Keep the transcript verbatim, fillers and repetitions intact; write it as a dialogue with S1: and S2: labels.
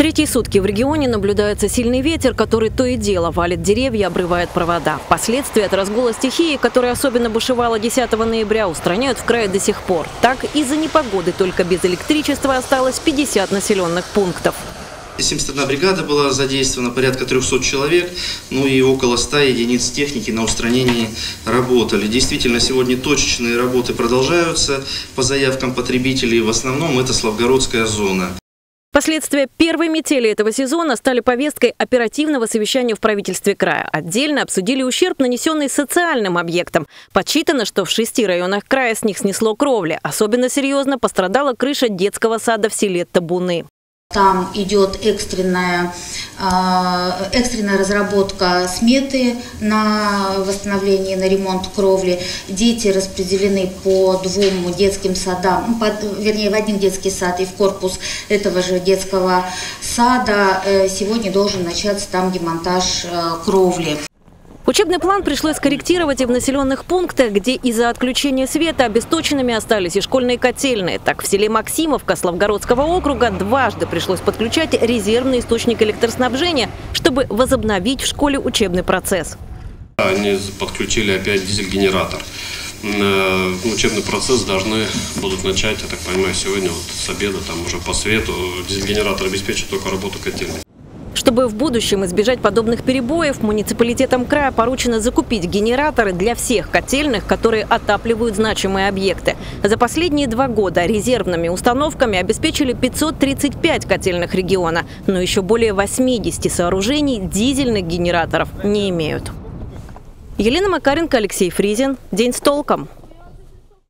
S1: Третьи сутки в регионе наблюдается сильный ветер, который то и дело валит деревья, обрывает провода. Последствия от разгула стихии, которая особенно бушевала десятого ноября, устраняют в крае до сих пор. Так, из-за непогоды только без электричества осталось пятьдесят населенных пунктов.
S2: семьдесят одна бригада была задействована, порядка трёхсот человек, ну и около ста единиц техники на устранении работали. Действительно, сегодня точечные работы продолжаются по заявкам потребителей. В основном это Славгородская зона.
S1: Последствия первой метели этого сезона стали повесткой оперативного совещания в правительстве края. Отдельно обсудили ущерб, нанесенный социальным объектам. Подсчитано, что в шести районах края с них снесло кровли. Особенно серьезно пострадала крыша детского сада в селе Табуны.
S3: Там идет экстренная, экстренная разработка сметы на восстановление, на ремонт кровли. Дети распределены по двум детским садам, вернее, в один детский сад и в корпус этого же детского сада. Сегодня должен начаться там демонтаж кровли.
S1: Учебный план пришлось корректировать и в населенных пунктах, где из-за отключения света обесточенными остались и школьные котельные. Так, в селе Максимовка Славгородского округа дважды пришлось подключать резервный источник электроснабжения, чтобы возобновить в школе учебный процесс.
S4: Они подключили опять дизель-генератор. Учебный процесс должны будут начать, я так понимаю, сегодня вот с обеда, там уже по свету. Дизель-генератор обеспечит только работу котельной.
S1: Чтобы в будущем избежать подобных перебоев, муниципалитетам края поручено закупить генераторы для всех котельных, которые отапливают значимые объекты. За последние два года резервными установками обеспечили пятьсот тридцать пять котельных региона, но еще более восьмидесяти сооружений дизельных генераторов не имеют. Елена Макаренко, Алексей Фризин. День с толком.